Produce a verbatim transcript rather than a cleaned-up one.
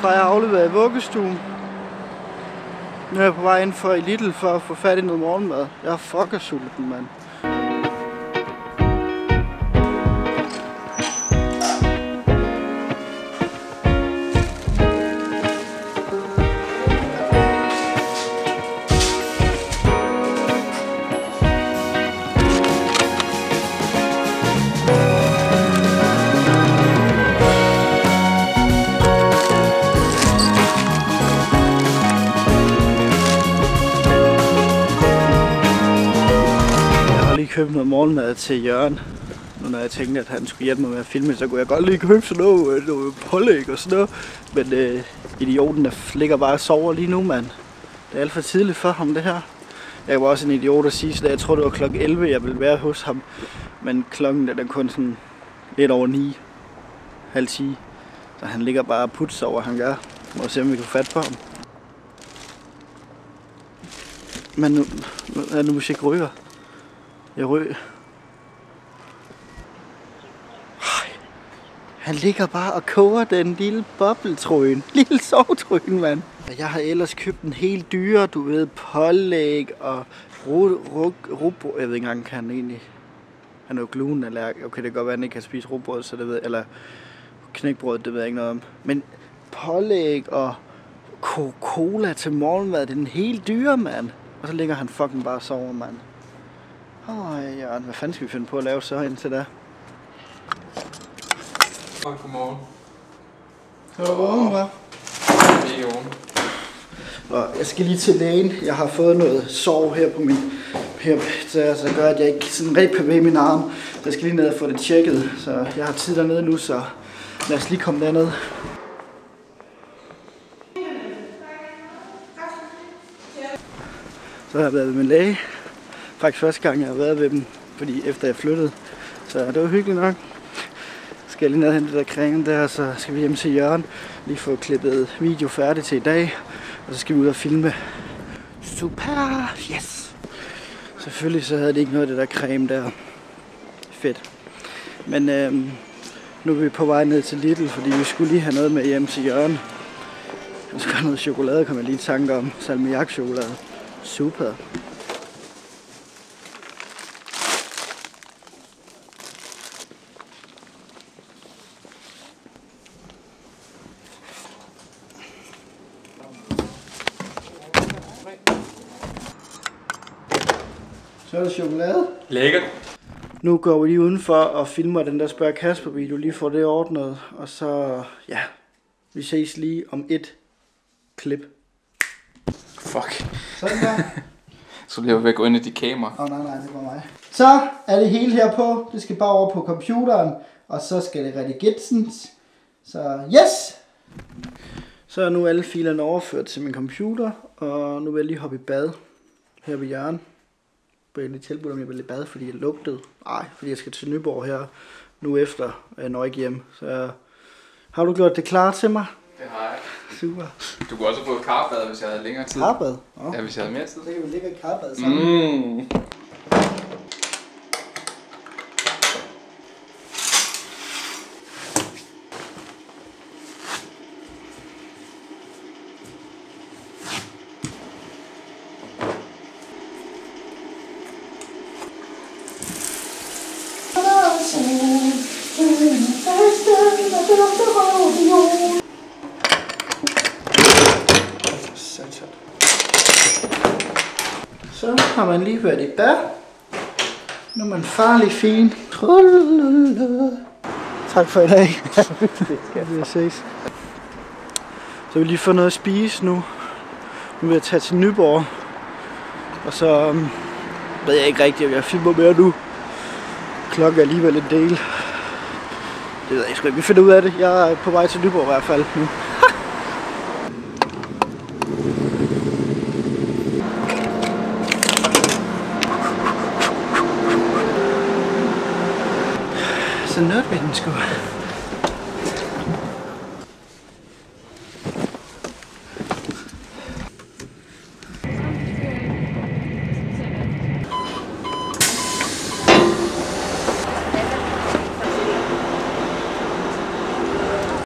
fra jeg har afleveret i vuggestuen. Nu er jeg på vej ind for i Lidl for at få fat i noget morgenmad. Jeg er fucker sulten, mand. Købe noget morgenmad til Jørgen. Nu når jeg tænkte, at han skulle hjælpe mig med at filme, så kunne jeg godt lige købe sådan noget, noget pålæg og sådan noget. Men øh, idioten, der ligger bare og sover lige nu, mand. Det er alt for tidligt for ham, det her. Jeg var også en idiot at sige, så jeg tror, det var klokken elleve, jeg ville være hos ham. Men klokken den er kun sådan lidt over ni, halv ti. Så han ligger bare og putser over, han gør. Må se, om vi kan få fat på ham. Men nu, nu er nu musik ryger. Jeg ryger. Han ligger bare og koger den lille bobletrøjen. Lille sovetrøjen, mand. Jeg har ellers købt en helt dyre, du ved, pålæg og rugbrød. Jeg ved ikke engang, kan han egentlig... Han er jo glutenallergiker. Okay, det kan godt være, at han ikke kan spise rugbrød, så det ved eller knækbrød, det ved jeg ikke noget om. Men pålæg og Coca-Cola til morgenmad, det er den helt dyre, mand. Og så ligger han fucking bare og sover, mand. Åh, oh, Jørgen, hvad fanden skal vi finde på at lave så indtil da? Godmorgen. Godmorgen, hva'? Mega oven. Og jeg skal lige til lægen. Jeg har fået noget sår her på min... Her, så gør, at jeg ikke sådan rigtig kan bevæge min arm. Så jeg skal lige ned og få det tjekket. Så jeg har tid dernede nu, så lad os lige komme derned. Så har jeg været ved min læge. Faktisk første gang, jeg har været ved dem, fordi efter jeg flyttede. Så det var hyggeligt nok. Så skal jeg lige ned og hente det der creme der, så skal vi hjem til Jørgen. Lige få klippet video færdigt til i dag. Og så skal vi ud og filme. Super! Yes! Selvfølgelig så havde det ikke noget af det der creme der. Fedt. Men øhm, nu er vi på vej ned til Lidl, fordi vi skulle lige have noget med hjem til Jørgen. Jeg skal have noget chokolade, kommer jeg lige i tanke om. Salmiak-chokolade. Super! Så er det chokolade. Lækkert. Nu går vi lige udenfor og filmer den der Spørg Kasper video, lige får det ordnet. Og så, ja, vi ses lige om et klip. Fuck. Sådan der. Så lige ved at gå ind i de kamera. Åh oh, nej, nej, det var mig. Så er det hele her på. Det skal bare over på computeren. Og så skal det redigeres. Så yes! Så er nu alle filerne overført til min computer. Og nu vil jeg lige hoppe i bad. Her ved Jørgen. Jeg lige tilbudt, om jeg vil i bad, fordi jeg lugtede. Nej, fordi jeg skal til Nyborg her nu efter, jeg når ikke hjem. Så har du gjort det klar til mig? Det har jeg. Super. Du kunne også have fået karbad, hvis jeg havde længere tid. Karbad? Oh. Ja, hvis jeg havde mere tid. Så kan vi ligge i karbad sammen. Mm. Så har man lige været i bad. Nu er man farlig fin. Tak for i dag. Vi ses. Så vi lige få noget at spise nu. Nu vil jeg tage til Nyborg. Og så um, ved jeg ikke rigtigt, om jeg filmer mere nu. Klokken er alligevel en del. Det ved jeg sgu ikke. Vi finder ud af det. Jeg er på vej til Nyborg i hvert fald nu. Så nørder vi den sgu.